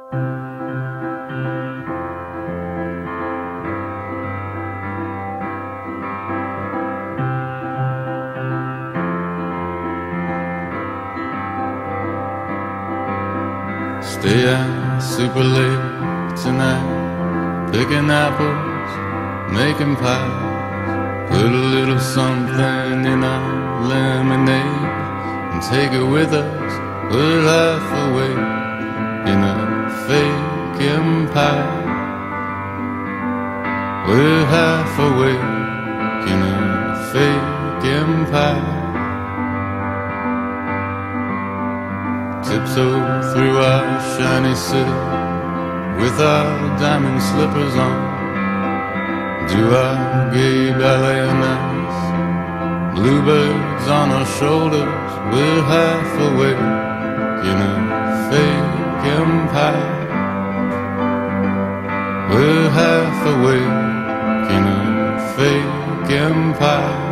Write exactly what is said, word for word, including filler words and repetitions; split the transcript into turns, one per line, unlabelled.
Stay out super late tonight, picking apples, making pies. Put a little something in our lemonade and take it with us. We're half awake in a fake empire. We're half awake in a fake empire. Tiptoe through our shiny city with our diamond slippers on. Do our gay ballet on ice, bluebirds on our shoulders. We're half awake in a fake empire. We're half awake in a fake empire.